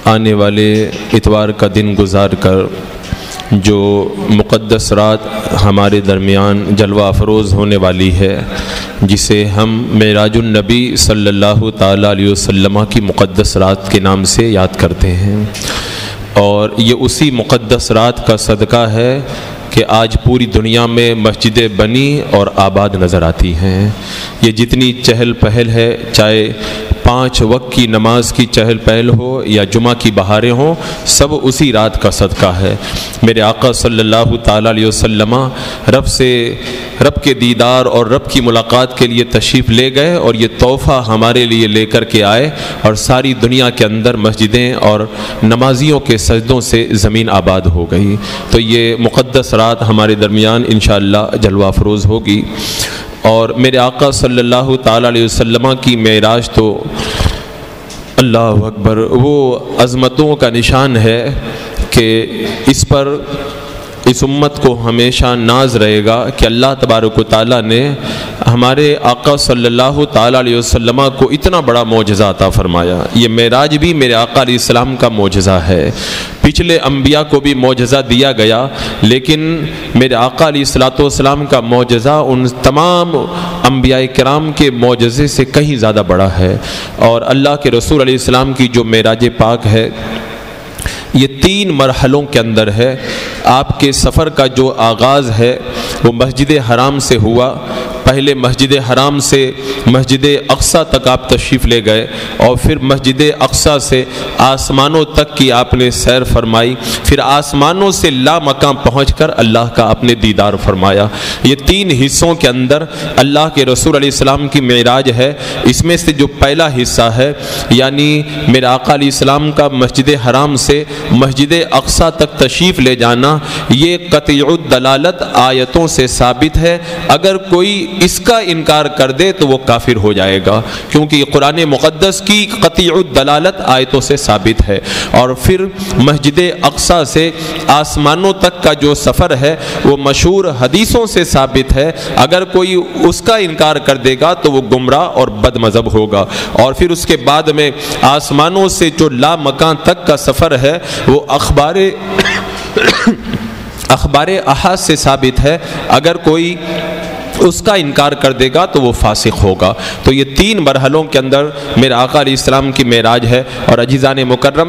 آنے والے اتوار کا دن گزار کر جو مقدس رات ہمارے درمیان جلوہ افروز ہونے والی ہے، جسے ہم معراج النبی صلی اللہ تعالیٰ علیہ وسلم کی مقدس رات کے نام سے یاد کرتے ہیں، اور یہ اسی مقدس رات کا صدقہ ہے کہ آج پوری دنیا میں مسجدیں بنی اور آباد نظر آتی ہیں۔ یہ جتنی چہل پہل ہے، چاہے 5 وقت کی نماز کی چہل پہل ہو یا جمعہ کی بہاریں ہوں، سب اسی رات کا صدقہ ہے۔ میرے آقا صلی اللہ تعالیٰ علیہ وسلم رب کے دیدار اور رب کی ملاقات کے لیے تشریف لے گئے، اور یہ تحفہ ہمارے لیے لے کر کے آئے، اور ساری دنیا کے اندر مسجدیں اور نمازیوں کے سجدوں سے زمین آباد ہو گئی۔ تو یہ مقدس رات ہمارے درمیان انشاءاللہ جلوہ افروز ہوگی۔ اور میرے آقا صلی اللہ تعالیٰ علیہ وسلم کی معراج تو اللہ اکبر، وہ عظمتوں کا نشان ہے کہ اس پر اس امت کو ہمیشہ ناز رہے گا کہ اللہ تبارک و تعالیٰ نے ہمارے آقا صلی اللہ تعالیٰ علیہ وسلم کو اتنا بڑا معجزہ عطا فرمایا۔ یہ معراج بھی میرے آقا علیہ السلام کا معجزہ ہے۔ پچھلے انبیاء کو بھی معجزہ دیا گیا، لیکن میرے آقا علیہ السلام کا معجزہ ان تمام انبیاء کرام کے معجزے سے کہیں زیادہ بڑا ہے۔ اور اللہ کے رسول علیہ السلام کی جو معراج پاک ہے، یہ 3 مرحلوں کے اندر ہے۔ آپ کے سفر کا جو آغاز ہے وہ مسجد حرام سے ہوا۔ پہلے مسجد حرام سے مسجد اقصیٰ تک آپ تشریف لے گئے، اور پھر مسجد اقصیٰ سے آسمانوں تک کی آپ نے سیر فرمائی، پھر آسمانوں سے لا مکان پہنچ کر اللہ کا اپنے دیدار فرمایا۔ یہ 3 حصوں کے اندر اللہ کے رسول علیہ السلام کی معراج ہے۔ اس میں سے جو پہلا حصہ ہے، یعنی میرے آقا علیہ السلام کا مسجد حرام سے مسجد اقصیٰ تک تشریف لے جانا، یہ قطعی الدلالت آیتوں سے ثابت ہے۔ اگر کوئی اس کا انکار کر دے تو وہ کافر ہو جائے گا، کیونکہ یہ قرآن مقدس کی قطعی الدلالت آیتوں سے ثابت ہے۔ اور پھر مسجد اقصیٰ سے آسمانوں تک کا جو سفر ہے وہ مشہور حدیثوں سے ثابت ہے۔ اگر کوئی اس کا انکار کر دے گا تو وہ گمراہ اور بد مذہب ہوگا۔ اور پھر اس کے بعد میں آسمانوں سے جو لا مکان تک کا سفر ہے وہ اخبار احاد سے ثابت ہے۔ اگر کوئی اس کا انکار کر دے گا تو وہ فاسق ہوگا۔ تو یہ 3 مرحلوں کے اندر میرے آقا علیہ السلام کی معراج ہے۔ اور عزیزان مکرم،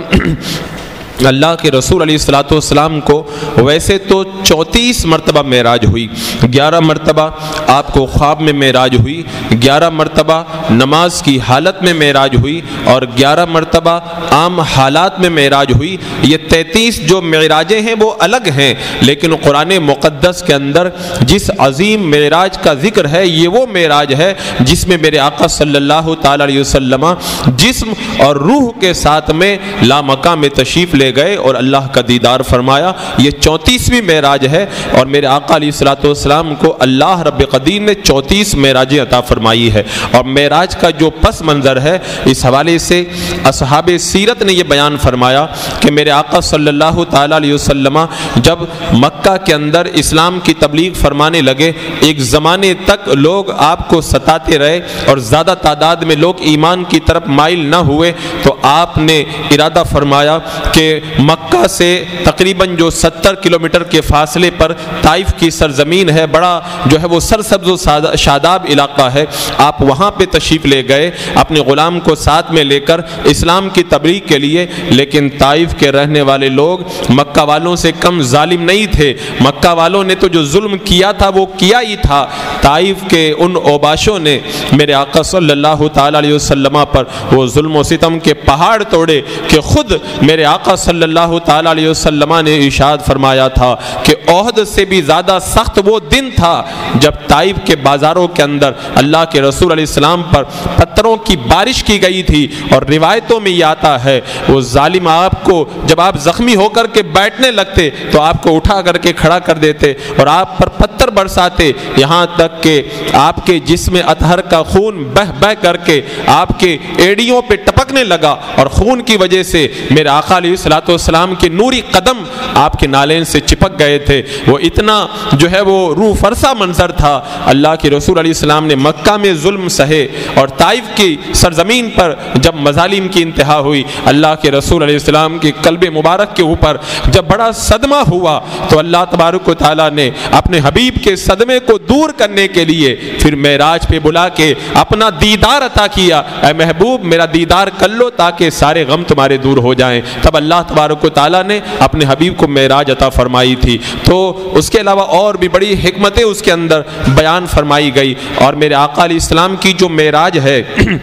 اللہ کے رسول علیہ السلام کو ویسے تو 34 مرتبہ معراج ہوئی۔ 11 مرتبہ آپ کو خواب میں معراج ہوئی، 11 مرتبہ نماز کی حالت میں معراج ہوئی، اور 11 مرتبہ عام حالات میں معراج ہوئی۔ یہ 33 جو معراجیں ہیں وہ الگ ہیں، لیکن قرآن مقدس کے اندر جس عظیم معراج کا ذکر ہے، یہ وہ معراج ہے جس میں میرے آقا صلی اللہ تعالیٰ علیہ وسلم جسم اور روح کے ساتھ میں لامکان میں تشریف لے گئے اور اللہ کا دیدار فرمایا۔ یہ 34ویں معراج ہے، اور میرے آقا علیہ السلام کو اللہ رب قدیر نے 34 معراجیں عطا فرمائی ہے۔ اور معراج کا جو پس منظر ہے، اس حوالے سے اصحاب سیرت نے یہ بیان فرمایا کہ میرے آقا صلی اللہ تعالیٰ علیہ وسلم جب مکہ کے اندر اسلام کی تبلیغ فرمانے لگے، ایک زمانے تک لوگ آپ کو ستاتے رہے اور زیادہ تعداد میں لوگ ایمان کی طرف مائل نہ ہوئے، تو آپ نے ارادہ فرمایا کہ مکہ سے تقریباً جو 70 کلومیٹر کے فاصلے پر طائف کی سرزمین ہے، بڑا جو ہے وہ سرسبز و شاداب علاقہ ہے، آپ وہاں پہ تشریف لے گئے اپنے غلام کو ساتھ میں لے کر اسلام کی تبلیغ کے لیے۔ لیکن طائف کے رہنے والے لوگ مکہ والوں سے کم ظالم نہیں تھے۔ مکہ والوں نے تو جو ظلم کیا تھا وہ کیا ہی تھا۔ طائف کے ان اوباشوں نے میرے آقا صلی اللہ تعالیٰ علیہ وسلم پر وہ ظلم و ستم کے پہاڑ توڑے کہ خود میرے آقا صلی اللہ تعالیٰ علیہ وسلم نے ارشاد فرمایا تھا کہ احد سے بھی زیادہ سخت وہ دن تھا جب طائف کے بازاروں کے اندر اللہ کے رسول علیہ السلام پر پتھروں کی بارش کی گئی تھی۔ اور روایتوں میں یہ آتا ہے وہ ظالم آپ کو جب آپ زخمی ہو کر کے بیٹھنے لگتے تو آپ کو اٹھا کر کے کھڑا کر دیتے اور آپ پر پتھر برساتے، یہاں تک کہ آپ کے جسم اطہر کا خون بہ بہ کر کے آپ کے ایڑیوں پہ ٹپک چپکنے لگا اور خون کی وجہ سے میرے آقا علیہ الصلوۃ والسلام کے نوری قدم آپ کے نالین سے چپک گئے تھے۔ وہ اتنا جو ہے وہ روح فرسا منظر تھا۔ اللہ کے رسول علیہ السلام نے مکہ میں ظلم سہے اور طائف کی سرزمین پر جب مظالم کی انتہا ہوئی، اللہ کے رسول علیہ السلام کے قلب مبارک کے اوپر جب بڑا صدمہ ہوا تو اللہ تبارک و تعالیٰ نے اپنے حبیب کے صدمے کو دور کرنے کے لیے پھر معراج پہ بلا کے اپنا دیدار عطا کیا۔ اے محبوب میرا دیدار کر لو تاکہ سارے غم تمہارے دور ہو جائیں۔ تب اللہ تبارک و تعالیٰ نے اپنے حبیب کو معراج عطا فرمائی تھی۔ تو اس کے علاوہ اور بھی بڑی حکمتیں اس کے اندر بیان فرمائی گئی، اور میرے آقا علیہ السلام کی جو معراج ہے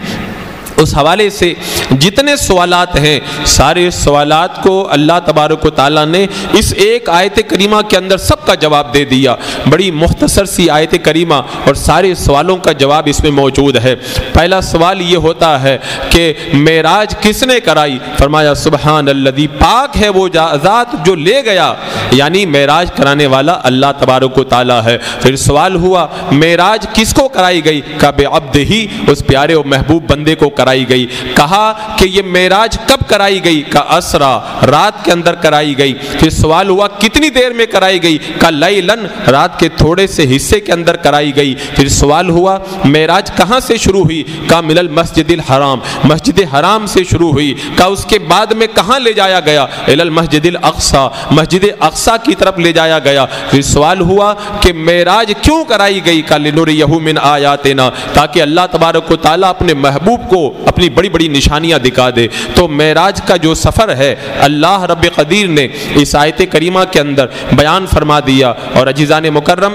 اس حوالے سے جتنے سوالات ہیں سارے سوالات کو اللہ تبارک و تعالیٰ نے اس ایک آیت کریمہ کے اندر سب کا جواب دے دیا۔ بڑی مختصر سی آیت کریمہ اور سارے سوالوں کا جواب اس میں موجود ہے۔ پہلا سوال یہ ہوتا ہے کہ معراج کس نے کرائی؟ فرمایا سبحان الذی، پاک ہے وہ ذات جو لے گیا، یعنی معراج کرانے والا اللہ تبارک و تعالیٰ ہے۔ پھر سوال ہوا معراج کس کو کرائی گئی؟ کہ بعبدہ، اس پیارے و محبوب بندے کو کرائی گئی۔ کہا کہ یہ معراج کب کرائی گئی؟ کا اسرا، رات کے اندر کرائی گئی۔ پھر سوال ہوا کتنی دیر میں کرائی گئی؟ کا لیلن، رات کے تھوڑے سے حصے کے اندر کرائی گئی۔ پھر سوال ہوا معراج کہاں سے شروع ہوئی؟ کا من المسجد الحرام، مسجد حرام سے شروع ہوئی۔ کا اس کے بعد میں کہاں لے جایا گیا؟ الی المسجد الاقصی، مسجد اقصی کی طرف لے جایا گیا۔ پھر سوال ہوا کہ معراج کیوں کرائی گئی؟ کا لنریہ من آیاتنا، تاکہ اللہ تبارک و تعالیٰ اپنے محبوب کو اپنی بڑی بڑی نشانیاں دکھا دے۔ تو معراج کا جو سفر ہے اللہ رب قدیر نے اس آیت کریمہ کے اندر بیان فرما دیا۔ اور عزیزان مکرم،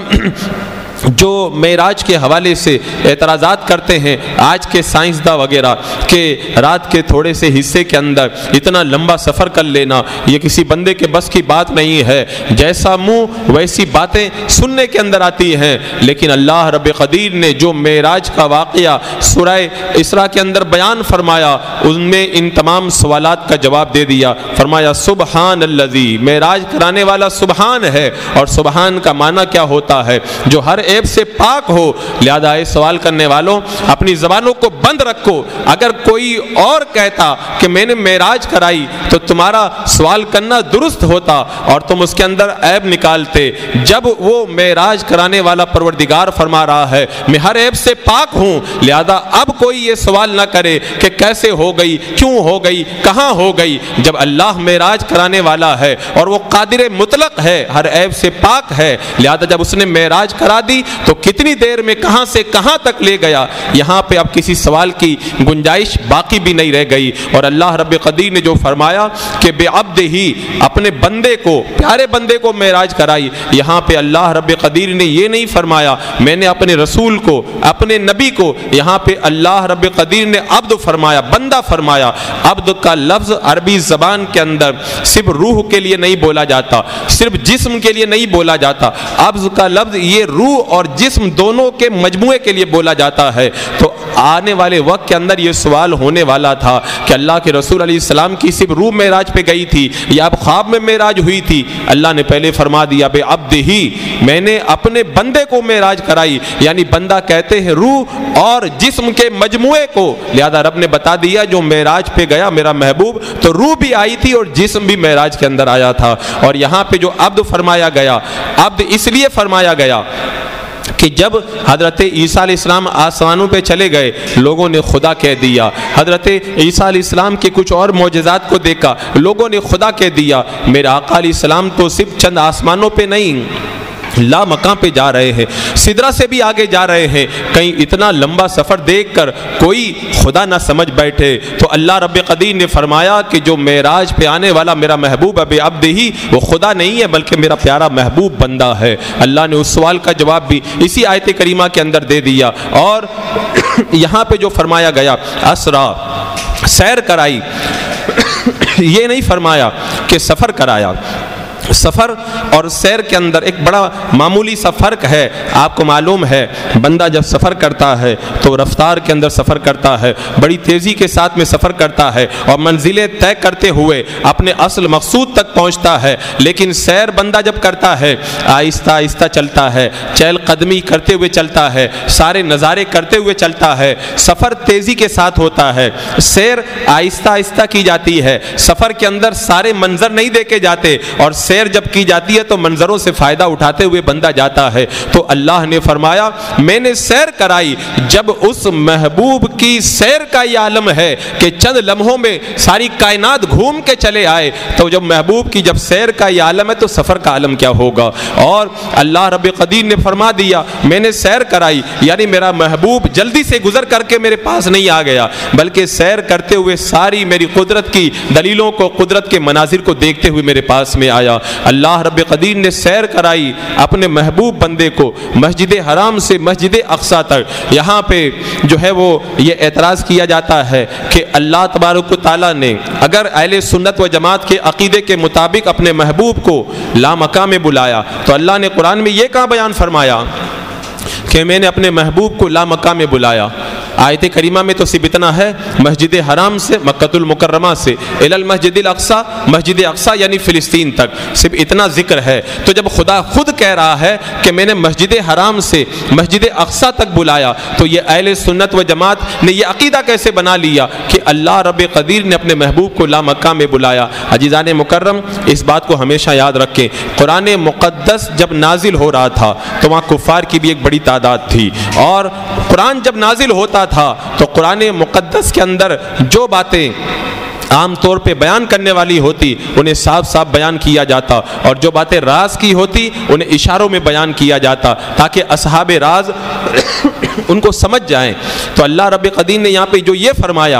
جو معراج کے حوالے سے اعتراضات کرتے ہیں آج کے سائنسداں وغیرہ کہ رات کے تھوڑے سے حصے کے اندر اتنا لمبا سفر کر لینا یہ کسی بندے کے بس کی بات نہیں ہے، جیسا منہ ویسی باتیں سننے کے اندر آتی ہیں، لیکن اللہ رب قدیر نے جو معراج کا واقعہ سورہ اسراء کے اندر بیان فرمایا ان میں ان تمام سوالات کا جواب دے دیا۔ فرمایا سبحان الذی، معراج کرانے والا سبحان ہے، اور سبحان کا معنی کیا ہوتا ہے؟ جو ہر عیب سے پاک ہو۔ لہذا اے سوال کرنے والوں اپنی زبانوں کو بند رکھو۔ اگر کوئی اور کہتا کہ میں نے معراج کرائی تو تمہارا سوال کرنا درست ہوتا اور تم اس کے اندر عیب نکالتے۔ جب وہ معراج کرانے والا پروردگار فرما رہا ہے میں ہر عیب سے پاک ہوں، لہذا اب کوئی یہ سوال نہ کرے کہ کیسے ہو گئی، کیوں ہو گئی، کہاں ہو گئی۔ جب اللہ معراج کرانے والا ہے اور وہ قادر مطلق ہے، ہر عیب سے پاک ہے، لہذا جب اس نے معراج کرا دی تو کتنی دیر میں کہاں سے کہاں تک لے گیا، یہاں پہ اب کسی سوال کی گنجائش باقی بھی نہیں رہ گئی۔ اور اللہ رب قدیر نے جو فرمایا کہ بعبدہ، اپنے بندے کو، پیارے بندے کو معراج کرائی، یہاں پہ اللہ رب قدیر نے یہ نہیں فرمایا میں نے اپنے رسول کو، اپنے نبی کو، یہاں پہ اللہ رب قدیر نے عبد فرمایا، بندہ فرمایا۔ عبد کا لفظ عربی زبان کے اندر صرف روح کے لیے نہیں بولا جاتا، صرف جسم کے لیے نہیں بولا جاتا، عبد کا لفظ یہ روح اور جسم دونوں کے مجموعے کے لیے بولا جاتا ہے۔ تو آنے والے وقت کے اندر یہ سوال ہونے والا تھا کہ اللہ کے رسول علیہ السلام کی صرف روح معراج پہ گئی تھی یا اب خواب میں معراج ہوئی تھی؟ اللہ نے پہلے فرما دیا بعبدہ، میں نے اپنے بندے کو معراج کرائی، یعنی بندہ کہتے ہیں روح اور جسم کے مجموعے کو۔ لہذا رب نے بتا دیا جو معراج پہ گیا میرا محبوب تو روح بھی آئی تھی اور جسم بھی معراج کے اندر آیا تھا۔ اور یہاں پہ جو عبد فرمایا گیا، عبد اس لیے فرمایا گیا کہ جب حضرت عیسیٰ علیہ السلام آسمانوں پہ چلے گئے لوگوں نے خدا کہہ دیا، حضرت عیسیٰ علیہ السلام کے کچھ اور معجزات کو دیکھا لوگوں نے خدا کہہ دیا۔ میرے آقا علیہ السلام تو صرف چند آسمانوں پہ نہیں لا مکان پہ جا رہے ہیں، سدرہ سے بھی آگے جا رہے ہیں، کہیں اتنا لمبا سفر دیکھ کر کوئی خدا نہ سمجھ بیٹھے۔ تو اللہ رب قدیر نے فرمایا کہ جو معراج پہ آنے والا میرا محبوب اب عبدہ، وہ خدا نہیں ہے بلکہ میرا پیارا محبوب بندہ ہے۔ اللہ نے اس سوال کا جواب بھی اسی آیت کریمہ کے اندر دے دیا۔ اور یہاں پہ جو فرمایا گیا اسرا، سیر کرائی، یہ نہیں فرمایا کہ سفر کرایا۔ سفر اور سیر کے اندر ایک بڑا معمولی سا فرق ہے. آپ کو معلوم ہے بندہ جب سفر کرتا ہے تو رفتار کے اندر سفر کرتا ہے, بڑی تیزی کے ساتھ میں سفر کرتا ہے اور منزلیں طے کرتے ہوئے اپنے اصل مقصود تک پہنچتا ہے. لیکن سیر بندہ جب کرتا ہے آہستہ آہستہ چلتا ہے, چہل قدمی کرتے ہوئے چلتا ہے, سارے نظارے کرتے ہوئے چلتا ہے. سفر تیزی کے ساتھ ہوتا ہے, سیر آہستہ آہستہ کی جاتی ہے. سفر کے اندر سارے منظر نہیں دیکھے جاتے, اور سیر جب کی جاتی ہے تو منظروں سے فائدہ اٹھاتے ہوئے بندہ جاتا ہے. تو اللہ نے فرمایا میں نے سیر کرائی. جب اس محبوب کی سیر کا یہ عالم ہے کہ چند لمحوں میں ساری کائنات گھوم کے چلے آئے, تو جب محبوب کی جب سیر کا یہ عالم ہے تو سفر کا عالم کیا ہوگا. اور اللہ رب قدیر نے فرما دیا میں نے سیر کرائی, یعنی میرا محبوب جلدی سے گزر کر کے میرے پاس نہیں آ گیا, بلکہ سیر کرتے ہوئے ساری میری قدرت کی دلیلوں کو, قدرت کے مناظر کو دیکھتے ہوئے میرے پاس میں آیا. اللہ رب قدیر نے سیر کرائی اپنے محبوب بندے کو مسجد حرام سے مسجد اقصی تک. یہاں پہ جو ہے وہ یہ اعتراض کیا جاتا ہے کہ اللہ تبارک و تعالیٰ نے اگر اہل سنت و جماعت کے عقیدے کے مطابق اپنے محبوب کو لامکاں میں بلایا تو اللہ نے قرآن میں یہ کہاں بیان فرمایا کہ میں نے اپنے محبوب کو لامکاں میں بلایا. آیت کریمہ میں تو صرف اتنا ہے مسجد حرام سے مکۃ المکرمہ سے الی المسجد الاقصی, مسجد اقصی یعنی فلسطین تک, صرف اتنا ذکر ہے. تو جب خدا خود کہہ رہا ہے کہ میں نے مسجد حرام سے مسجد اقصی تک بلایا, تو یہ اہل سنت و جماعت نے یہ عقیدہ کیسے بنا لیا کہ اللہ رب قدیر نے اپنے محبوب کو لامکہ میں بلایا. عزیزان مکرم اس بات کو ہمیشہ یاد رکھیں, قرآن مقدس جب نازل ہو رہا تھا تو وہاں کفار کی بھی ایک بڑی تعداد تھی, اور قرآن جب نازل ہوتا تھا تو قرآن مقدس کے اندر جو باتیں عام طور پہ بیان کرنے والی ہوتی انہیں صاف صاف بیان کیا جاتا, اور جو باتیں راز کی ہوتی انہیں اشاروں میں بیان کیا جاتا تاکہ اصحاب راز ان کو سمجھ جائیں. تو اللہ رب قدیر نے یہاں پہ جو یہ فرمایا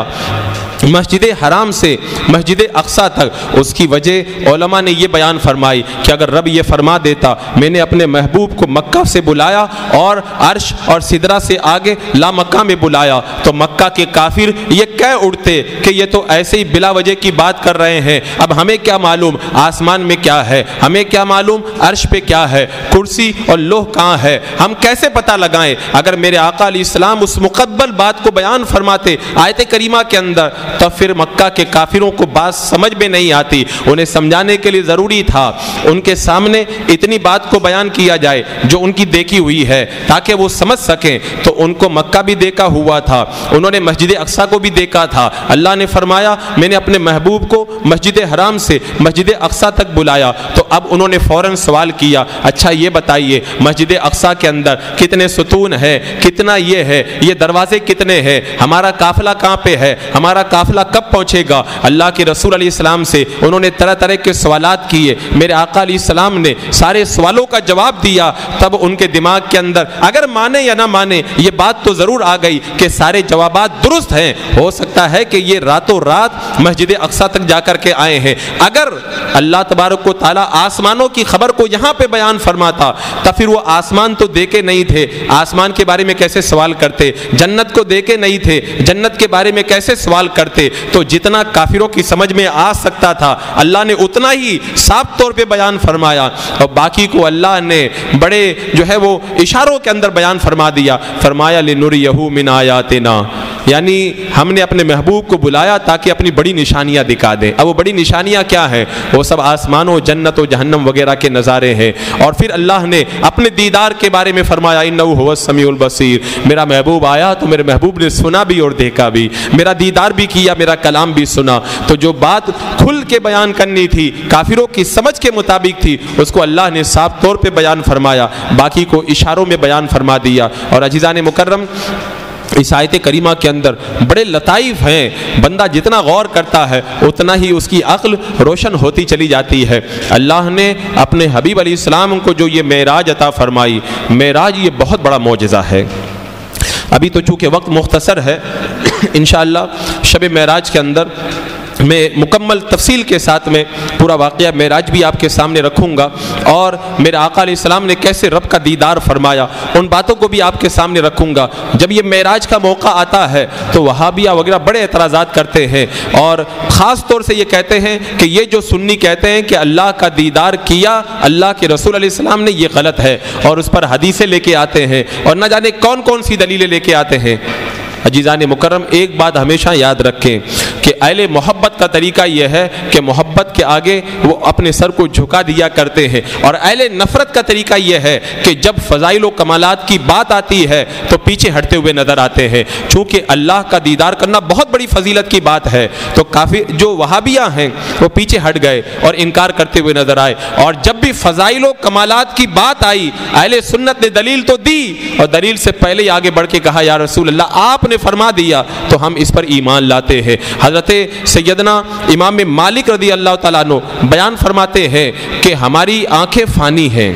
مسجد حرام سے مسجد اقصی تک, اس کی وجہ علماء نے یہ بیان فرمائی کہ اگر رب یہ فرما دیتا میں نے اپنے محبوب کو مکہ سے بلایا اور عرش اور سدرہ سے آگے لامکہ میں بلایا, تو مکہ کے کافر یہ کہہ اڑتے کہ یہ تو ایسے ہی بلا وجہ کی بات کر رہے ہیں, اب ہمیں کیا معلوم آسمان میں کیا ہے, ہمیں کیا معلوم عرش پہ کیا ہے, کرسی اور لوح کہاں ہے, ہم کیسے پتہ لگائیں. اگر میرے آقا علیہ السلام اس مقبل بات کو بیان فرماتے آیت کریمہ کے اندر تو پھر مکہ کے کافروں کو بات سمجھ میں نہیں آتی. انہیں سمجھانے کے لیے ضروری تھا ان کے سامنے اتنی بات کو بیان کیا جائے جو ان کی دیکھی ہوئی ہے تاکہ وہ سمجھ سکیں. تو ان کو مکہ بھی دیکھا ہوا تھا, انہوں نے مسجد اقصی کو بھی دیکھا تھا. اللہ نے فرمایا میں نے اپنے محبوب کو مسجد حرام سے مسجد اقصی تک بلایا. تو اب انہوں نے فوراً سوال کیا اچھا یہ بتائیے مسجد اقصی کے اندر کتنے ستون ہے, کتنا یہ ہے, یہ دروازے کتنے ہیں, ہمارا قافلہ کہاں پہ ہے, ہمارا قافلہ کب پہنچے گا. اللہ کے رسول علیہ السلام سے انہوں نے طرح طرح کے سوالات کیے. میرے آقا علیہ السلام نے سارے سوالوں کا جواب دیا. تب ان کے دماغ کے اندر اگر مانے یا نہ مانے یہ بات تو ضرور آ گئی کہ سارے جوابات درست ہیں, ہو سکتا ہے کہ یہ راتوں رات مسجد اقصی تک جا کر کے آئے ہیں. اگر اللہ تبارک و تعالیٰ آسمانوں کی خبر کو یہاں پہ بیان فرماتا تو پھر وہ آسمان تو دیکھے نہیں تھے, آسمان کے بارے میں کیسے سوال کرتے, جنت کو دیکھے نہیں تھے, جنت کے بارے میں کیسے سوال کرتے. تو جتنا کافروں کی سمجھ میں آ سکتا تھا اللہ نے اتنا ہی صاف طور پہ بیان فرمایا, اور باقی کو اللہ نے بڑے جو ہے وہ اشاروں کے اندر بیان فرما دیا. فرمایا لِنُرِيَهُ مِنْ آیَاتِنَا, یعنی ہم نے اپنے محبوب کو بلایا تاکہ اپنی بڑی نشانیاں دکھا دیں. اب وہ بڑی نشانیاں کیا ہیں, وہ سب آسمان و جنت و جہنم وغیرہ کے نظارے ہیں. اور پھر اللہ نے اپنے دیدار کے بارے میں فرمایا اِنَّهُ هُوَ السَّمِيعُ الْبَصِيرُ, میرا محبوب آیا تو میرے محبوب نے سنا بھی اور دیکھا بھی, میرا دیدار بھی کیا, میرا کلام بھی سنا. تو جو بات کھل کے بیان کرنی تھی کافروں کی سمجھ کے مطابق تھی اس کو اللہ نے صاف طور پہ بیان فرمایا, باقی کو اشاروں میں بیان فرما دیا. اور عزیزان مکرم اس آیت کریمہ کے اندر بڑے لطائف ہیں, بندہ جتنا غور کرتا ہے اتنا ہی اس کی عقل روشن ہوتی چلی جاتی ہے. اللہ نے اپنے حبیب علیہ السلام کو جو یہ معراج عطا فرمائی, معراج یہ بہت بڑا معجزہ ہے. ابھی تو چونکہ وقت مختصر ہے, انشاءاللہ شب معراج کے اندر میں مکمل تفصیل کے ساتھ میں پورا واقعہ معراج بھی آپ کے سامنے رکھوں گا، اور میرے آقا علیہ السلام نے کیسے رب کا دیدار فرمایا ان باتوں کو بھی آپ کے سامنے رکھوں گا۔ جب یہ معراج کا موقع آتا ہے تو وہابیہ وغیرہ بڑے اعتراضات کرتے ہیں، اور خاص طور سے یہ کہتے ہیں کہ یہ جو سنی کہتے ہیں کہ اللہ کا دیدار کیا اللہ کے رسول علیہ السلام نے، یہ غلط ہے، اور اس پر حدیثیں لے کے آتے ہیں اور نہ جانے کون کون سی دلیلیں لے کے آتے ہیں۔ عزیزان مکرم، ایک بات ہمیشہ یاد رکھیں کہ اہل محبت کا طریقہ یہ ہے کہ محبت کے آگے وہ اپنے سر کو جھکا دیا کرتے ہیں، اور اہل نفرت کا طریقہ یہ ہے کہ جب فضائل و کمالات کی بات آتی ہے تو پیچھے ہٹتے ہوئے نظر آتے ہیں۔ چونکہ اللہ کا دیدار کرنا بہت بڑی فضیلت کی بات ہے، تو کافی جو وہابیہ ہیں وہ پیچھے ہٹ گئے اور انکار کرتے ہوئے نظر آئے، اور جب بھی فضائل و کمالات کی بات آئی اہل سنت نے دلیل تو دی، اور دلیل سے پہلے ہی آگے بڑھ کے کہا یا رسول اللہ آپ نے فرما دیا تو ہم اس پر ایمان لاتے ہیں۔ حضرت سیدنا امام مالک رضی اللہ تعالیٰ عنہ بیان فرماتے ہیں کہ ہماری آنکھیں فانی ہیں،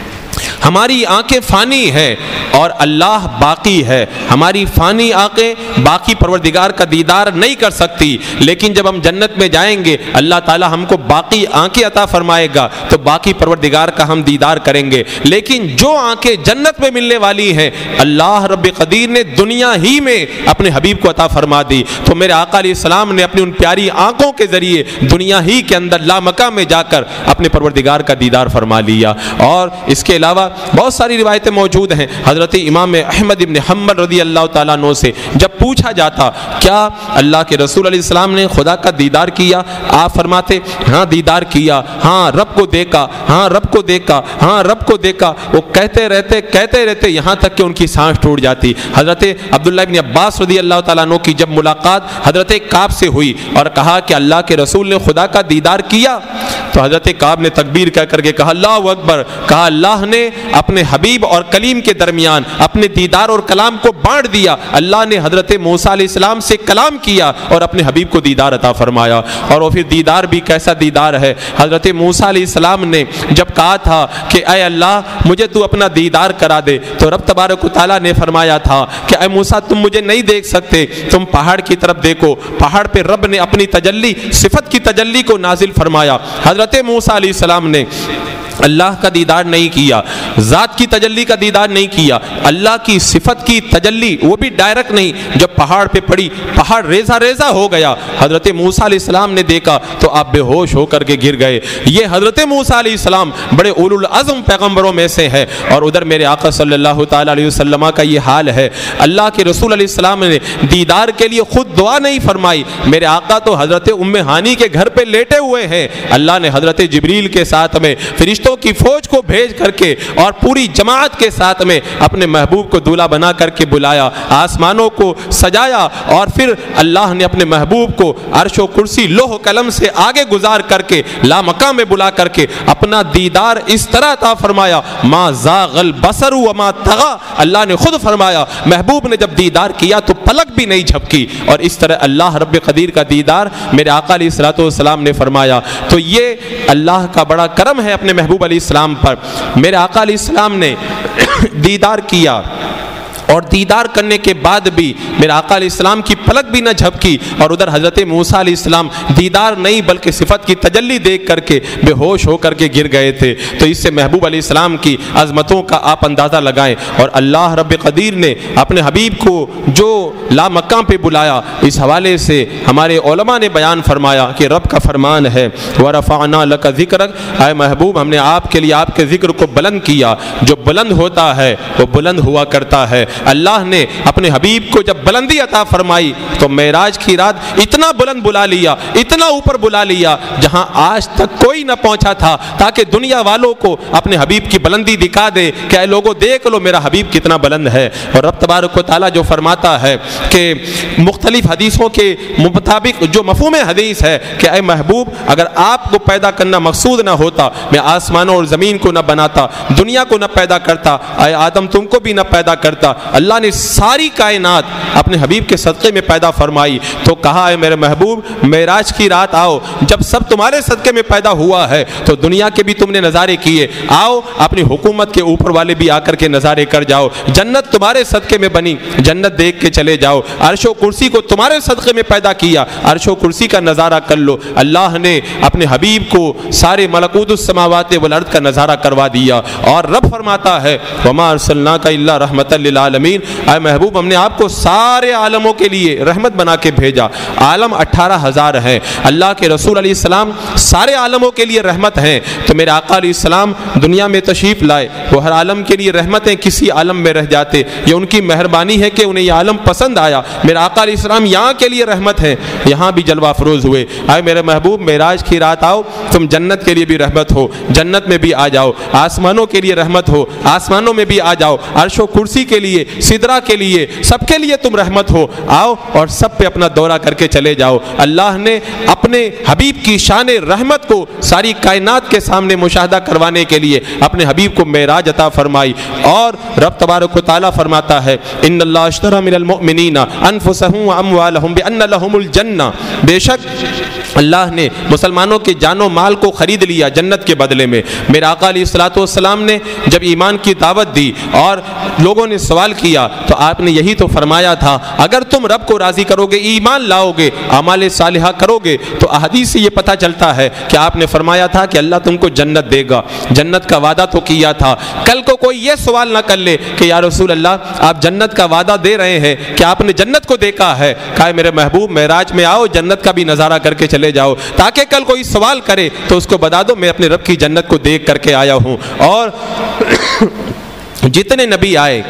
ہماری آنکھیں فانی ہیں اور اللہ باقی ہے۔ ہماری فانی آنکھیں باقی پروردگار کا دیدار نہیں کر سکتی، لیکن جب ہم جنت میں جائیں گے اللہ تعالیٰ ہم کو باقی آنکھیں عطا فرمائے گا تو باقی پروردگار کا ہم دیدار کریں گے۔ لیکن جو آنکھیں جنت میں ملنے والی ہیں اللہ رب قدیر نے دنیا ہی میں اپنے حبیب کو عطا فرما دی، تو میرے آقا علیہ السلام نے اپنی ان پیاری آنکھوں کے ذریعے دنیا ہی کے اندر لامکہ میں جا کر اپنے پروردگار کا دیدار فرما لیا۔ اور اس کے علاوہ بہت ساری روایتیں موجود ہیں۔ حضرت امام احمد ابن حنبل رضی اللہ تعالیٰ عنہ سے جب پوچھا جاتا کیا اللہ کے رسول علیہ السلام نے خدا کا دیدار کیا، آپ فرماتے ہاں دیدار کیا، ہاں رب کو دیکھا، ہاں رب کو دیکھا، ہاں رب کو دیکھا۔ وہ کہتے رہتے یہاں تک کہ ان کی سانس ٹوٹ جاتی۔ حضرت عبداللہ ابن عباس رضی اللہ تعالیٰ عنہ کی جب ملاقات حضرت کعب سے ہوئی اور کہا کہ اللہ کے رسول نے خدا کا دیدار کیا، تو حضرت کعب نے تکبیر کہہ کر کے کہا اللہ اکبر، کہا اللہ نے اپنے حبیب اور کلیم کے درمیان اپنے دیدار اور کلام کو بانٹ دیا۔ اللہ نے حضرت موسیٰ علیہ السلام سے کلام کیا اور اپنے حبیب کو دیدار عطا فرمایا۔ اور وہ پھر دیدار بھی کیسا دیدار ہے، حضرت موسیٰ علیہ السلام نے جب کہا تھا کہ اے اللہ مجھے تو اپنا دیدار کرا دے، تو رب تبارک و تعالیٰ نے فرمایا تھا کہ اے موسیٰ تم مجھے نہیں دیکھ سکتے، تم پہاڑ کی طرف دیکھو۔ پہاڑ پہ رب نے اپنی تجلی، صفت کی تجلی کو نازل فرمایا۔ حضرت موسیٰ علیہ السلام نے اللہ کا دیدار نہیں کیا، ذات کی تجلی کا دیدار نہیں کیا، اللہ کی صفت کی تجلی وہ بھی ڈائریکٹ نہیں، جب پہاڑ پہ پڑی پہاڑ ریزہ ریزہ ہو گیا، حضرت موسیٰ علیہ السلام نے دیکھا تو آپ بے ہوش ہو کر کے گر گئے۔ یہ حضرت موسیٰ علیہ السلام بڑے اولو العزم پیغمبروں میں سے ہے، اور ادھر میرے آقا صلی اللہ تعالیٰ علیہ وسلم کا یہ حال ہے۔ اللہ کے رسول علیہ السلام نے دیدار کے لیے خود دعا نہیں فرمائی، میرے آقا تو حضرت ام ہانی کے گھر پہ لیٹے ہوئے ہیں، اللہ نے حضرت جبریل کے ساتھ میں فرشتوں کی فوج کو بھیج کر کے اور پوری جماعت کے ساتھ میں اپنے محبوب کو دولہا بنا کر کے بلایا، آسمانوں کو سجایا، اور پھر اللہ نے اپنے محبوب کو عرش و کرسی لوح و قلم سے آگے گزار کر کے لامکان میں بلا کر کے اپنا دیدار اس طرح عطا فرمایا ما زاغ البصر وما طغى۔ اللہ نے خود فرمایا محبوب نے جب دیدار کیا تو پلک بھی نہیں جھپکی، اور اس طرح اللہ رب قدیر کا دیدار میرے آقا علیہ الصلوۃ والسلام نے فرمایا۔ تو یہ اللہ کا بڑا کرم ہے اپنے محبوب علیہ السلام پر۔ میرے آقا علیہ السلام نے دیدار کیا، اور دیدار کرنے کے بعد بھی میرے آقا علیہ السلام کی پلک بھی نہ جھپکی، اور ادھر حضرت موسیٰ علیہ السلام دیدار نہیں بلکہ صفت کی تجلی دیکھ کر کے بے ہوش ہو کر کے گر گئے تھے۔ تو اس سے محبوب علیہ السلام کی عظمتوں کا آپ اندازہ لگائیں، اور اللہ رب قدیر نے اپنے حبیب کو جو لامکان پہ بلایا، اس حوالے سے ہمارے علماء نے بیان فرمایا کہ رب کا فرمان ہے وَرَفَعْنَا لَكَ ذِكْرَكَ، اے محبوب ہم نے آپ کے لیے آپ کے ذکر کو بلند کیا۔ جو بلند ہوتا ہے وہ بلند ہوا کرتا ہے۔ اللہ نے اپنے حبیب کو جب بلندی عطا فرمائی تو معراج کی رات اتنا بلند بلا لیا، اتنا اوپر بلا لیا جہاں آج تک کوئی نہ پہنچا تھا، تاکہ دنیا والوں کو اپنے حبیب کی بلندی دکھا دے کہ اے لوگوں دیکھ لو میرا حبیب کتنا بلند ہے۔ اور رب تبارک و تعالیٰ جو فرماتا ہے کہ مختلف حدیثوں کے مطابق جو مفہوم حدیث ہے کہ اے محبوب اگر آپ کو پیدا کرنا مقصود نہ ہوتا میں آسمانوں اور زمین کو نہ بناتا، دنیا کو نہ پیدا کرتا، اے آدم تم کو بھی نہ پیدا کرتا، اللہ نے ساری کائنات اپنے حبیب کے صدقے میں پیدا فرمائی تو کہا ہے میرے محبوب معراج کی رات آؤ، جب سب تمہارے صدقے میں پیدا ہوا ہے تو دنیا کے بھی تم نے نظارے کیے، آؤ اپنی حکومت کے اوپر والے بھی آ کر کے نظارے کر جاؤ، جنت تمہارے صدقے میں بنی، جنت دیکھ کے چلے جاؤ، عرش و کرسی کو تمہارے صدقے میں پیدا کیا، عرش و کرسی کا نظارہ کر لو۔ اللہ نے اپنے حبیب کو سارے ملکوت السماوات والارض کا نظارہ کروا دیا، اور رب فرماتا ہے وما ارسلناک الا رحمۃ للعالمین، اے محبوب ہم نے آپ کو سارے عالموں کے لیے رحمت بنا کے بھیجا۔ عالم 18,000 ہیں، اللہ کے رسول علیہ السلام سارے عالموں کے لیے رحمت ہیں، تو میرے آقا علیہ السلام دنیا میں تشریف لائے، وہ ہر عالم کے لیے رحمت ہیں، کسی عالم میں رہ جاتے، یہ ان کی مہربانی ہے کہ انہیں یہ عالم پسند آیا، میرے آقا علیہ السلام یہاں کے لیے رحمت ہیں، یہاں بھی جلوہ افروز ہوئے۔ اے میرے محبوب معراج کی رات آؤ، تم جنت کے لیے بھی رحمت ہو، جنت میں بھی آ جاؤ، آسمانوں کے لیے رحمت ہو، آسمانوں میں بھی آ جاؤ، عرش و کرسی کے لیے، سدرہ کے لیے، سب کے لیے تم رحمت ہو، آؤ اور سب پہ اپنا دورہ کر کے چلے جاؤ۔ اللہ نے اپنے حبیب کی شان رحمت کو ساری کائنات کے سامنے مشاہدہ کروانے کے لیے اپنے حبیب کو معراج عطا فرمائی، اور رب تبارک و تعالیٰ فرماتا ہے ان اللہ اشتری من المؤمنین انفسهم واموالهم بان لهم الجنہ، بے شک اللہ نے مسلمانوں کے جان و مال کو خرید لیا جنت کے بدلے میں۔ میرے آقا علیہ الصلوۃ والسلام نے جب ایمان کی دعوت دی اور لوگوں نے سوال کیا تو آپ نے یہی تو فرمایا تھا اگر تم رب کو راضی کرو گے، ایمان لاؤ گے، اعمال صالحہ کرو گے، تو احادیث سے یہ پتہ چلتا ہے کہ آپ نے فرمایا تھا کہ اللہ تم کو جنت دے گا، جنت کا وعدہ تو کیا تھا۔ کل کو کوئی یہ سوال نہ کر لے کہ یا رسول اللہ آپ جنت کا وعدہ دے رہے ہیں کہ آپ نے جنت کو دیکھا ہے، کہا میرے محبوب معراج میں آؤ، جنت کا بھی نظارہ کر کے چلے جاؤ، تاکہ کل کوئی سوال کرے تو اس کو بتا دو میں اپنے رب کی جنت کو دیکھ کر کے آیا ہوں۔ اور جتنے نبی آئے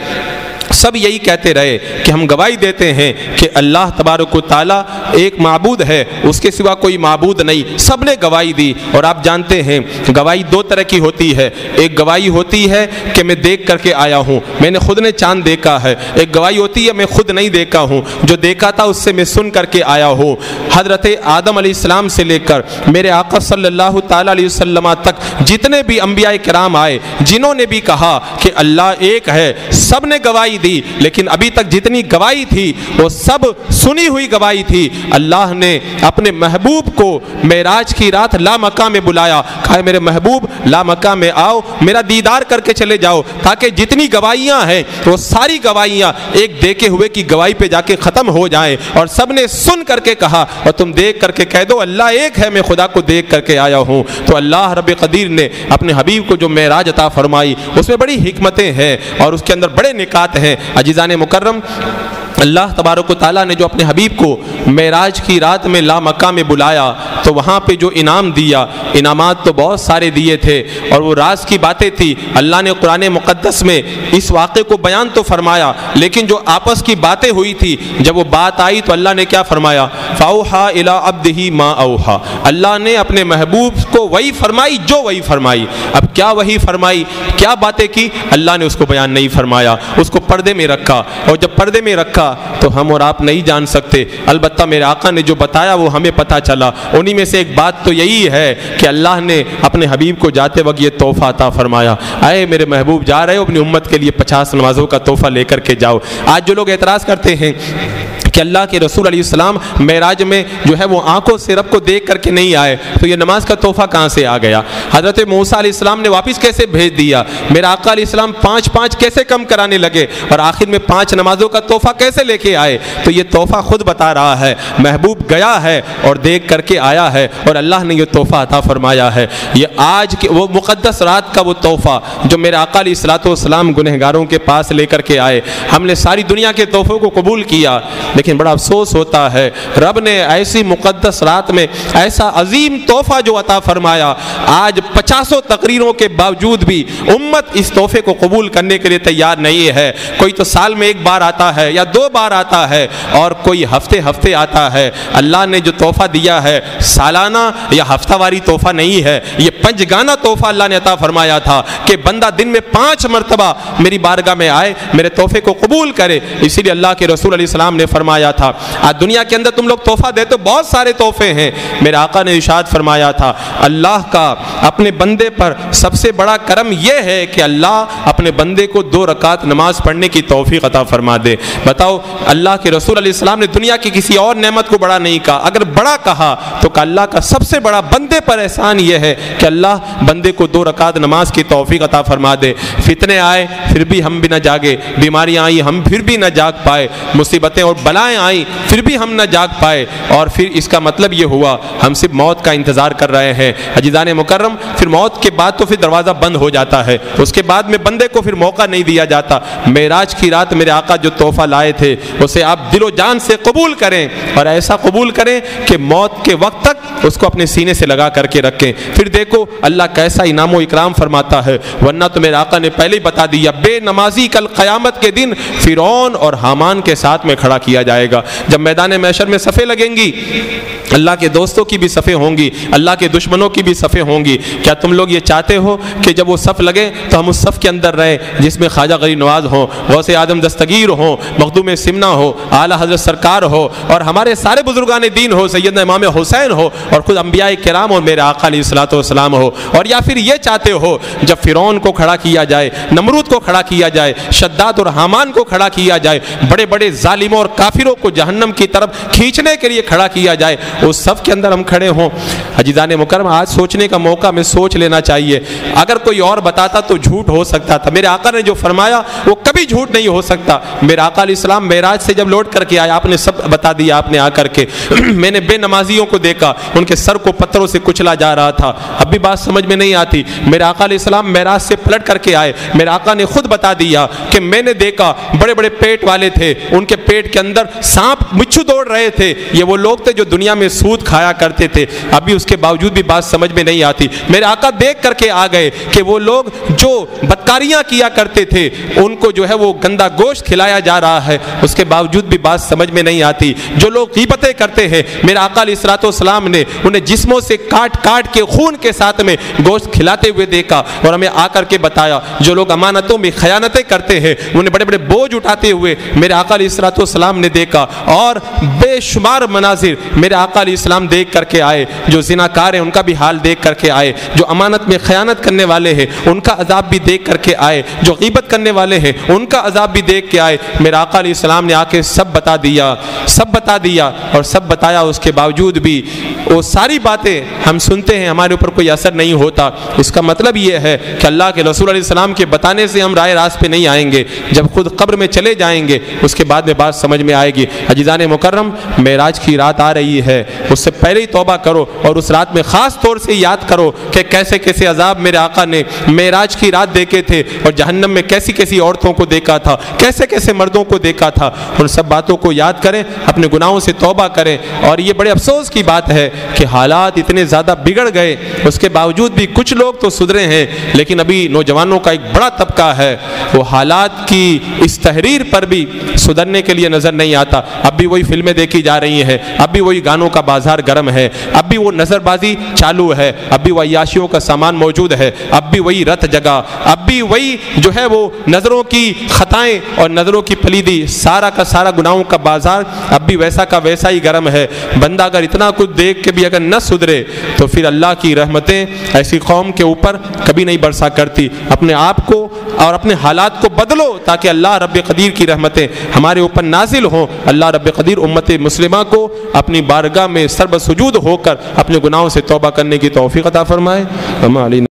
سب یہی کہتے رہے کہ ہم گواہی دیتے ہیں کہ اللہ تبارک و تعالیٰ ایک معبود ہے، اس کے سوا کوئی معبود نہیں، سب نے گواہی دی۔ اور آپ جانتے ہیں گواہی دو طرح کی ہوتی ہے، ایک گواہی ہوتی ہے کہ میں دیکھ کر کے آیا ہوں، میں نے خود نے چاند دیکھا ہے، ایک گواہی ہوتی ہے میں خود نہیں دیکھا ہوں، جو دیکھا تھا اس سے میں سن کر کے آیا ہوں۔ حضرت آدم علیہ السلام سے لے کر میرے آقا صلی اللہ تعالیٰ علیہ وسلم تک جتنے بھی انبیاء کرام آئے جنہوں نے بھی کہا کہ اللہ ایک ہے، سب نے گواہی دی، لیکن ابھی تک جتنی گواہی تھی وہ سب سنی ہوئی گواہی تھی۔ اللہ نے اپنے محبوب کو معراج کی رات لامکہ میں بلایا، کہا میرے محبوب لامکہ میں آؤ، میرا دیدار کر کے چلے جاؤ، تاکہ جتنی گواہیاں ہیں وہ ساری گواہیاں ایک دیکھے ہوئے کی گواہی پہ جا کے ختم ہو جائیں۔ اور سب نے سن کر کے کہا، اور تم دیکھ کر کے کہہ دو اللہ ایک ہے، میں خدا کو دیکھ کر کے آیا ہوں۔ تو اللہ رب قدیر نے اپنے حبیب کو جو معراج عطا فرمائی اس میں بڑی حکمتیں ہیں اور اس کے اندر بڑے نکات ہیں۔ عزیزان مکرم، اللہ تبارک و تعالیٰ نے جو اپنے حبیب کو معراج کی رات میں لامکہ میں بلایا تو وہاں پہ جو انعام دیا، انعامات تو بہت سارے دیے تھے اور وہ راز کی باتیں تھی۔ اللہ نے قرآن مقدس میں اس واقعے کو بیان تو فرمایا، لیکن جو آپس کی باتیں ہوئی تھی جب وہ بات آئی تو اللہ نے کیا فرمایا؟ فَأَوْحَىٰ إِلَىٰ عَبْدِهِ مَا أَوْحَىٰ، اللہ نے اپنے محبوب کو وہی فرمائی جو وہی فرمائی۔ اب کیا وہی فرمائی، کیا باتیں کی، اللہ نے اس کو بیان نہیں فرمایا، اس کو پردے میں رکھا، اور جب پردے میں رکھا تو ہم اور آپ نہیں جان سکتے، البتہ میرے آقا نے جو بتایا وہ ہمیں پتہ چلا۔ انہی میں سے ایک بات تو یہی ہے کہ اللہ نے اپنے حبیب کو جاتے وقت یہ تحفہ عطا فرمایا، اے میرے محبوب جا رہے ہو اپنی امت کے لیے 50 نمازوں کا تحفہ لے کر کے جاؤ۔ آج جو لوگ اعتراض کرتے ہیں کہ اللہ کے رسول علیہ السلام معراج میں جو ہے وہ آنکھوں سے رب کو دیکھ کر کے نہیں آئے، تو یہ نماز کا تحفہ کہاں سے آ گیا؟ حضرت موسیٰ علیہ السلام نے واپس کیسے بھیج دیا؟ میرا آقا علیہ السلام 5 کیسے کم کرانے لگے اور آخر میں 5 نمازوں کا تحفہ کیسے لے کے آئے؟ تو یہ تحفہ خود بتا رہا ہے، محبوب گیا ہے اور دیکھ کر کے آیا ہے اور اللہ نے یہ تحفہ عطا فرمایا ہے۔ یہ آج کے وہ مقدس رات کا وہ تحفہ جو میرے آقا علیہ السلام گنہگاروں کے پاس لے کر کے آئے۔ ہم نے ساری دنیا کے تحفوں کو قبول کیا، لیکن بڑا افسوس ہوتا ہے رب نے ایسی مقدس رات میں ایسا عظیم تحفہ جو عطا فرمایا، آج 50 تقریروں کے باوجود بھی امت اس تحفے کو قبول کرنے کے لیے تیار نہیں ہے۔ کوئی تو سال میں 1 بار آتا ہے یا 2 بار آتا ہے اور کوئی ہفتے آتا ہے۔ اللہ نے جو تحفہ دیا ہے سالانہ یا ہفتہ واری تحفہ نہیں ہے، یہ 5 گانا تحفہ اللہ نے عطا فرمایا تھا کہ بندہ دن میں 5 مرتبہ میری بارگاہ میں آئے، میرے تحفے کو قبول کرے۔ اسی لیے اللہ کے رسول علیہ السلام نے فرمایا فرمایا تھا آج دنیا کے اندر تم لوگ تحفہ دیتے ہو، بہت سارے تحفے ہیں، میرے آقا نے ارشاد فرمایا تھا اللہ کا اپنے بندے پر سب سے بڑا کرم یہ ہے کہ اللہ اپنے بندے کو 2 رکعت نماز پڑھنے کی توفیق عطا فرما دے۔ بتاؤ اللہ کے رسول علیہ السلام نے دنیا کی کسی اور نعمت کو بڑا نہیں کہا، اگر بڑا کہا تو کہ اللہ کا سب سے بڑا بندے پر احسان یہ ہے کہ اللہ بندے کو 2 رکعت نماز کی توفیق عطا فرما دے۔ فتنے آئے پھر بھی ہم بھی نہ جاگے، بیماریاں آئی ہم پھر بھی نہ جاگ پائے، مصیبتیں اور بلائیں آئیں پھر بھی ہم نہ جاگ پائے، اور پھر اس کا مطلب یہ ہوا ہم صرف موت کا انتظار کر رہے ہیں۔ عزیزان مکرم، پھر موت کے بعد تو پھر دروازہ بند ہو جاتا ہے، اس کے بعد میں بندے کو پھر موقع نہیں دیا جاتا۔ معراج کی رات میرے آقا جو تحفہ لائے تھے اسے آپ دل و جان سے قبول کریں، اور ایسا قبول کریں کہ موت کے وقت تک اس کو اپنے سینے سے لگا کر کے رکھیں، پھر دیکھو اللہ کیسا انعام و اکرام فرماتا ہے۔ ورنہ تو میرے آقا نے پہلے ہی بتا دیا بے نمازی کل قیامت کے دن فرعون اور حامان کے ساتھ میں کھڑا کیا جائے گا۔ جب میدان محشر میں صفیں لگیں گی، اللہ کے دوستوں کی بھی صفیں ہوں گی، اللہ کے دشمنوں کی بھی صفیں ہوں گی۔ کیا تم لوگ یہ چاہتے ہو کہ جب وہ صف لگے تو ہم اس صف کے اندر رہیں جس میں خواجہ غریب نواز ہوں، غوث اعظم دستگیر ہوں، مخدوم سمنہ ہو، اعلیٰ حضرت سرکار ہو، اور ہمارے سارے بزرگان دین ہو، سیدنا امام حسین ہو، اور خود انبیاء کرام اور میرے آقا علیہ الصلوۃ والسلام ہو؟ اور یا پھر یہ چاہتے ہو جب فرعون کو کھڑا کیا جائے، نمرود کو کھڑا کیا جائے، شداد اور حامان کو کھڑا کیا جائے، بڑے بڑے ظالموں اور کافروں کو جہنم کی طرف کھینچنے کے لیے کھڑا کیا جائے، اس صف کے اندر ہم کھڑے ہوں؟ عزیزان مکرم، آج سوچنے کا موقع میں سوچ لینا چاہیے۔ اگر کوئی اور بتاتا تو جھوٹ ہو سکتا تھا، میرے آقا نے جو فرمایا وہ کبھی جھوٹ نہیں ہو سکتا۔ میرے آقا علیہ السلام معراج سے جب لوٹ کر کے آئے، آپ نے سب بتا دیا، آپ نے آ کر کے میں نے بے نمازیوں کو دیکھا، ان کے سر کو پتھروں سے کچلا جا رہا تھا، اب بھی بات سمجھ میں نہیں آتی۔ میرے آقا علیہ السلام معراج سے پلٹ کر کے آئے، میرے آقا نے خود بتا دیا کہ میں نے دیکھا بڑے بڑے پیٹ والے تھے، ان کے پیٹ کے اندر سانپ بچھو دوڑ رہے تھے، یہ وہ لوگ تھے جو دنیا میں سود کھایا کرتے تھے، ابھی اس کے باوجود بھی بات سمجھ میں نہیں آتی۔ میرے آقا دیکھ کر کے آ گئے کہ وہ لوگ جو بدکاریاں کیا کرتے تھے ان کو جو ہے وہ گندا گوشت کھلایا جا رہا ہے، اس کے باوجود بھی بات سمجھ میں نہیں آتی۔ جو لوگ غیبتیں کرتے ہیں، میرے آقا علیہ الصلوۃ والسلام نے انہیں جسموں سے کاٹ کاٹ کے خون کے ساتھ میں گوشت کھلاتے ہوئے دیکھا، اور ہمیں آ کر کے بتایا جو لوگ امانتوں میں خیانتیں کرتے ہیں انہیں بڑے بڑے بوجھ اٹھاتے ہوئے میرے آقا علیہ الصلوۃ والسلام نے دیکھا، اور بے شمار مناظر میرے آقا علیہ السلام دیکھ کر کے آئے۔ جو زناکار ہیں ان کا بھی حال دیکھ کر کے آئے، جو امانت میں خیانت کرنے والے ہیں ان کا عذاب بھی دیکھ کر کے آئے، جو غیبت کرنے والے ہیں ان کا عذاب بھی دیکھ کے آئے۔ میرے آقا علیہ السلام نے آ کے سب بتا دیا، سب بتا دیا، اور سب بتایا، اس کے باوجود بھی وہ ساری باتیں ہم سنتے ہیں، ہمارے اوپر کوئی اثر نہیں ہوتا۔ اس کا مطلب یہ ہے کہ اللہ کے رسول علیہ السلام کے بتانے سے ہم رائے راست پہ نہیں آئیں گے، جب خود قبر میں چلے جائیں گے اس کے بعد میں بات سمجھ میں آئے گی۔ عزیزان مکرم، معراج کی رات آ رہی ہے، اس سے پہلے ہی توبہ کرو، اور اس رات میں خاص طور سے یاد کرو کہ کیسے کیسے عذاب میرے آقا نے معراج کی رات دیکھے تھے، اور جہنم میں کیسی کیسی عورتوں کو دیکھا تھا، کیسے کیسے مردوں کو دیکھا تھا۔ ان سب باتوں کو یاد کریں، اپنے گناہوں سے توبہ کریں۔ اور یہ بڑے افسوس کی بات ہے کہ حالات اتنے زیادہ بگڑ گئے، اس کے باوجود بھی کچھ لوگ تو سدھرے ہیں، لیکن ابھی نوجوانوں کا ایک بڑا طبقہ ہے وہ حالات کی اس تحریر پر بھی سدھرنے کے لیے نظر نہیں آتا۔ اب بھی وہی فلمیں دیکھی جا رہی ہیں، اب بھی وہی گانوں کا بازار گرم ہے، اب بھی وہ نظر بازی چالو ہے، اب بھی وہ عیاشیوں کا سامان موجود ہے، اب بھی وہی رت جگہ، اب بھی وہی جو ہے وہ نظروں کی خطائیں اور نظروں کی پلیدی، سارا کا سارا گناہوں کا بازار اب بھی ویسا کا ویسا ہی گرم ہے۔ بندہ اگر اتنا کچھ دیکھ کے بھی اگر نہ سدھرے تو پھر اللہ کی رحمتیں ایسی قوم کے اوپر کبھی نہیں برسا کرتی۔ اپنے آپ کو اور اپنے حالات کو بدلو تاکہ اللہ رب قدیر کی رحمتیں ہمارے اوپر نازل ہوں۔ اللہ رب قدیر امت مسلمہ کو اپنی بارگاہ میں سر بسجود ہو کر اپنے گناہوں سے توبہ کرنے کی توفیق عطا فرمائے۔